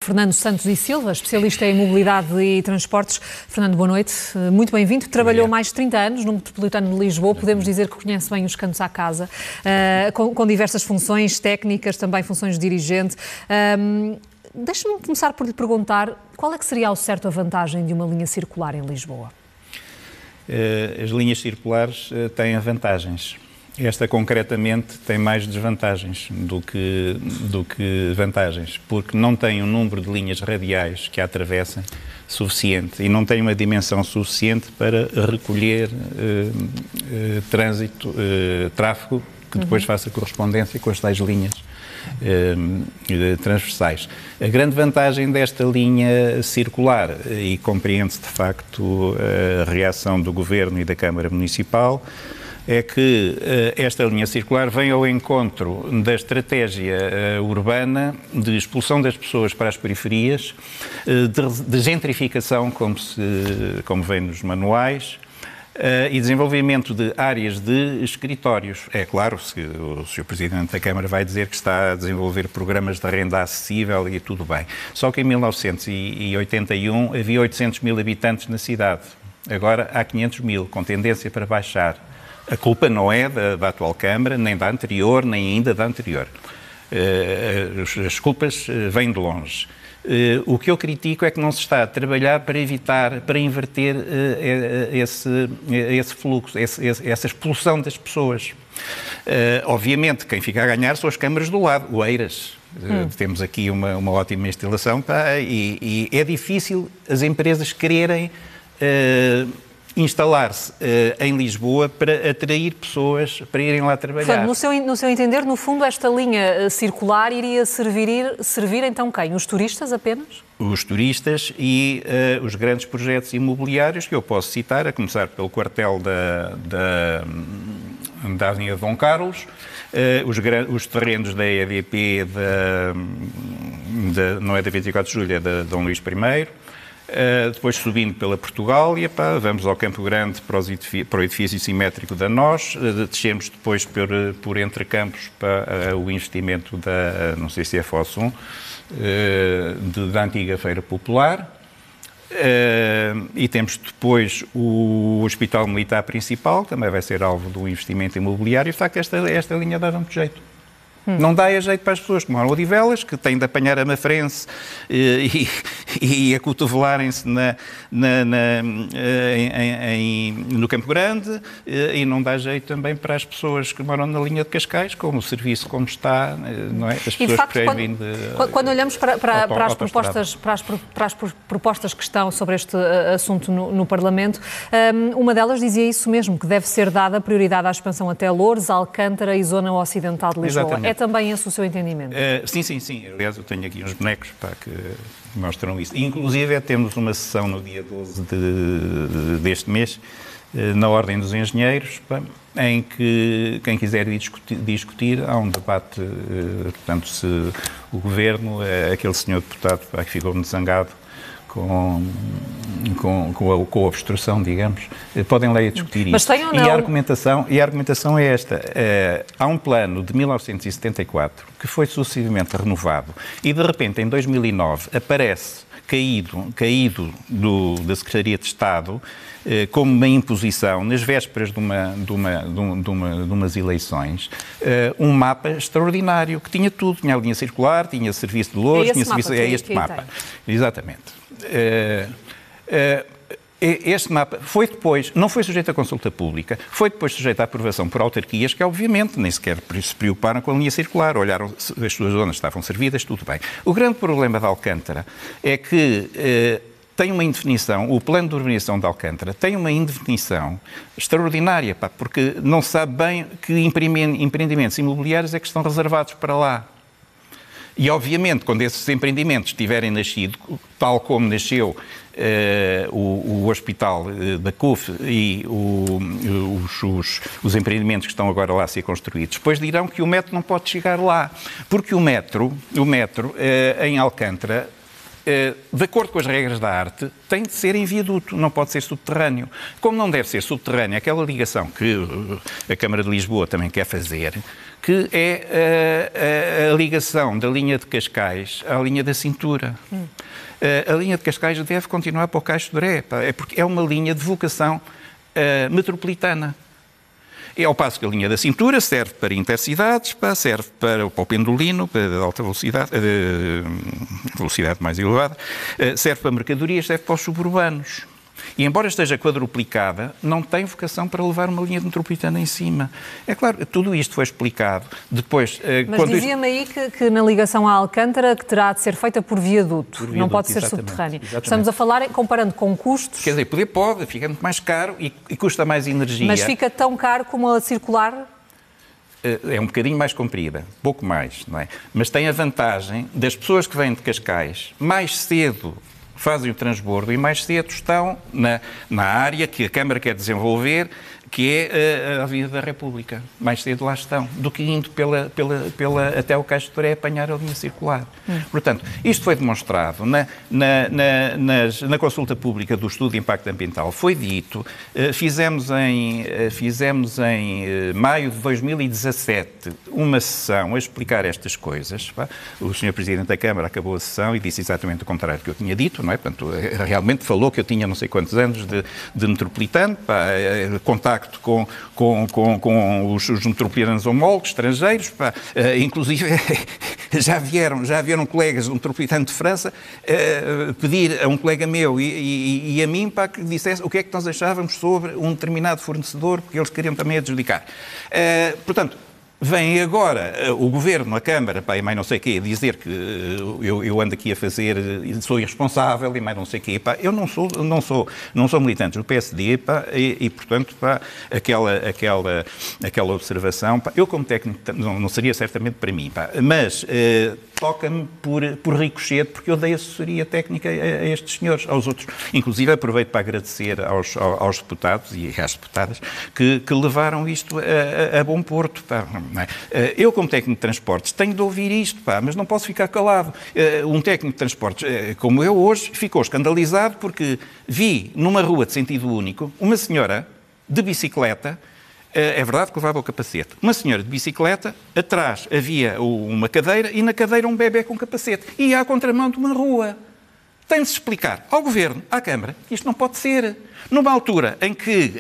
Fernando Santos e Silva, especialista em mobilidade e transportes. Fernando, boa noite, muito bem-vindo. Trabalhou mais de 30 anos no Metropolitano de Lisboa, podemos dizer que conhece bem os cantos à casa, com diversas funções técnicas, também funções de dirigente. Deixe-me começar por lhe perguntar qual é que seria ao certo a vantagem de uma linha circular em Lisboa? As linhas circulares têm vantagens. Esta, concretamente, tem mais desvantagens do que vantagens, porque não tem um número de linhas radiais que a atravessem suficiente e não tem uma dimensão suficiente para recolher tráfego que depois faça correspondência com as tais linhas transversais. A grande vantagem desta linha circular, e compreende-se de facto a reação do Governo e da Câmara Municipal, é que esta linha circular vem ao encontro da estratégia urbana de expulsão das pessoas para as periferias, de gentrificação, como vem nos manuais, e desenvolvimento de áreas de escritórios. É claro, se o Sr. Presidente da Câmara vai dizer que está a desenvolver programas de renda acessível e tudo bem. Só que em 1981 havia 800 mil habitantes na cidade. Agora há 500 mil, com tendência para baixar. A culpa não é da atual Câmara, nem da anterior, nem ainda da anterior. As culpas vêm de longe. O que eu critico é que não se está a trabalhar para evitar, para inverter esse fluxo, essa expulsão das pessoas. Obviamente, quem fica a ganhar são as câmaras do lado, o Eiras. Temos aqui uma ótima instalação, e é difícil as empresas quererem instalar-se em Lisboa para atrair pessoas para irem lá trabalhar. Portanto, no seu entender, no fundo, esta linha circular iria servir então quem? Os turistas apenas? Os turistas e os grandes projetos imobiliários que eu posso citar, a começar pelo quartel da Avenida Dom Carlos, os terrenos da EDP, não é da 24 de Julho, é da Dom Luís I, depois subindo pela Portugália, vamos ao Campo Grande para o edifício simétrico da NOS, descemos depois por Entre Campos para o investimento não sei se é FOS1, da antiga Feira Popular, e temos depois o Hospital Militar Principal, que também vai ser alvo do investimento imobiliário, e de facto esta linha dá muito jeito. Não dá jeito para as pessoas que moram em Odivelas, que têm de apanhar a Mafrense e acotovelarem-se no Campo Grande, e não dá jeito também para as pessoas que moram na linha de Cascais, como o serviço como está, não é? As pessoas e de facto, que querem vir quando olhamos para as propostas que estão sobre este assunto no Parlamento, uma delas dizia isso mesmo, que deve ser dada prioridade à expansão até Loures, Alcântara e zona ocidental de Lisboa. Exatamente. É também esse o seu entendimento? Sim. Aliás, eu tenho aqui uns bonecos que mostram isso. Inclusive, temos uma sessão no dia 12 deste mês, na Ordem dos Engenheiros, em que quem quiser discutir, há um debate, portanto, se o Governo, aquele senhor deputado que ficou muito zangado com a obstrução, digamos, podem lá discutir isso. Mas tem ou não? E a argumentação é esta. Há um plano de 1974 que foi sucessivamente renovado e, de repente, em 2009, aparece caído da Secretaria de Estado como uma imposição, nas vésperas de umas eleições, um mapa extraordinário que tinha tudo. Tinha a linha circular, tinha serviço de Loures, é este mapa. Exatamente. Este mapa não foi sujeito a consulta pública, foi depois sujeito à aprovação por autarquias que, obviamente, nem sequer se preocuparam com a linha circular, olharam se as suas zonas estavam servidas, tudo bem. O grande problema de Alcântara é que tem uma indefinição, o plano de urbanização de Alcântara tem uma indefinição extraordinária, porque não se sabe bem que empreendimentos imobiliários é que estão reservados para lá. E, obviamente, quando esses empreendimentos tiverem nascido, tal como nasceu o hospital da CUF e os empreendimentos que estão agora lá a ser construídos, depois dirão que o metro não pode chegar lá, porque o metro em Alcântara, de acordo com as regras da arte, tem de ser em viaduto, não pode ser subterrâneo. Como não deve ser subterrâneo, aquela ligação que a Câmara de Lisboa também quer fazer, que é a ligação da linha de Cascais à linha da cintura. A linha de Cascais deve continuar para o Caixo de Dré, porque é uma linha de vocação metropolitana. É ao passo que a linha da cintura serve para intercidades, serve para o pendolino, para alta velocidade, velocidade mais elevada, serve para mercadorias, serve para os suburbanos. E, embora esteja quadruplicada, não tem vocação para levar uma linha metropolitana em cima. É claro, tudo isto foi explicado. Depois, mas dizia-me aí que na ligação à Alcântara que terá de ser feita por viaduto, não pode ser subterrânea. Estamos a falar, comparando com custos... Quer dizer, pode, fica muito mais caro e custa mais energia. Mas fica tão caro como a circular? É um bocadinho mais comprida, pouco mais, não é? Mas tem a vantagem das pessoas que vêm de Cascais, mais cedo fazem o transbordo e mais cedo estão na área que a Câmara quer desenvolver, que é a Avenida da República. Mais cedo lá estão, do que indo até o Caixo de Dré apanhar a linha circular. Portanto, isto foi demonstrado na consulta pública do estudo de impacto ambiental. Foi dito, fizemos em maio de 2017 uma sessão a explicar estas coisas. O Sr. Presidente da Câmara acabou a sessão e disse exatamente o contrário do que eu tinha dito, não é? Portanto, realmente falou que eu tinha não sei quantos anos de metropolitano, contacto com os metropolitanos homólogos, estrangeiros, inclusive já vieram colegas do metropolitano de França pedir a um colega meu e a mim que dissesse o que é que nós achávamos sobre um determinado fornecedor, porque eles queriam também adjudicar. Portanto, vem agora o Governo, a Câmara, e mais não sei o quê, dizer que eu ando aqui a fazer, sou irresponsável e mais não sei o quê. Eu não sou militante do PSD e portanto, aquela observação, eu como técnico não seria certamente para mim, mas toca-me por ricochete, porque eu dei assessoria técnica a estes senhores, aos outros. Inclusive, aproveito para agradecer aos deputados e às deputadas que levaram isto a bom porto. Eu, como técnico de transportes, tenho de ouvir isto, mas não posso ficar calado. Um técnico de transportes, como eu hoje, ficou escandalizado porque vi numa rua de sentido único uma senhora de bicicleta. É verdade que levava o capacete. Uma senhora de bicicleta, atrás havia uma cadeira e na cadeira um bebê com capacete. E ia à contramão de uma rua. Tem de se explicar ao Governo, à Câmara, que isto não pode ser. Numa altura em que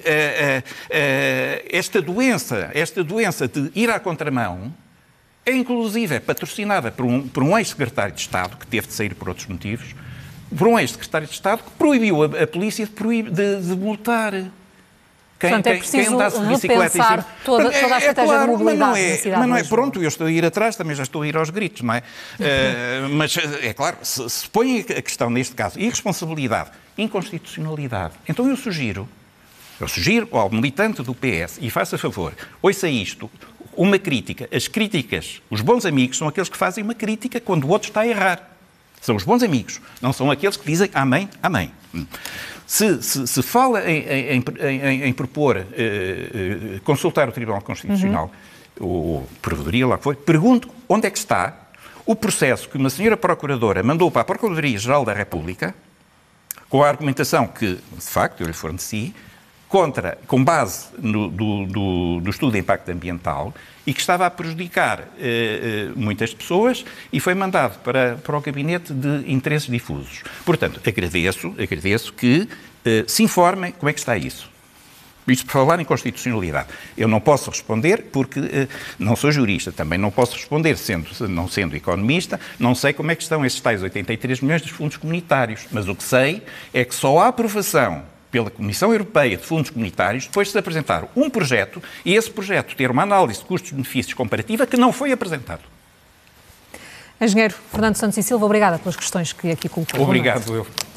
esta doença de ir à contramão é inclusive patrocinada por um ex-secretário de Estado, que teve de sair por outros motivos, por um ex-secretário de Estado que proibiu a polícia de multar. Portanto, é preciso repensar toda a estratégia de mobilidade na cidade. Mas não é pronto, eu estou a ir atrás, também já estou a ir aos gritos, não é? Mas, é claro, se põe a questão neste caso, irresponsabilidade, inconstitucionalidade, então eu sugiro ao militante do PS, e faça favor, ouça isto, uma crítica. As críticas, os bons amigos são aqueles que fazem uma crítica quando o outro está a errar. São os bons amigos, não são aqueles que dizem amém, amém. Se fala em propor consultar o Tribunal Constitucional, ou Provedoria, lá que foi, pergunto onde é que está o processo que uma senhora Procuradora mandou para a Procuradoria-Geral da República, com a argumentação que, de facto, eu lhe forneci, com base do estudo de impacto ambiental e que estava a prejudicar muitas pessoas e foi mandado para o Gabinete de Interesses Difusos. Portanto, agradeço que se informem como é que está isso. Isto por falar em constitucionalidade. Eu não posso responder porque não sou jurista, também não posso responder não sendo economista, não sei como é que estão esses tais 83 milhões dos fundos comunitários, mas o que sei é que só há aprovação pela Comissão Europeia de Fundos Comunitários depois de se apresentar um projeto e esse projeto ter uma análise de custos-benefícios comparativa que não foi apresentado. Engenheiro Fernando Santos e Silva, obrigada pelas questões que aqui colocou. Obrigado, eu.